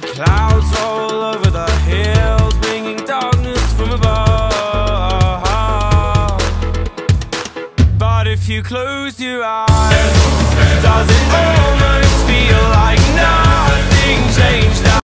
Clouds roll over the hills, bringing darkness from above. But if you close your eyes, does it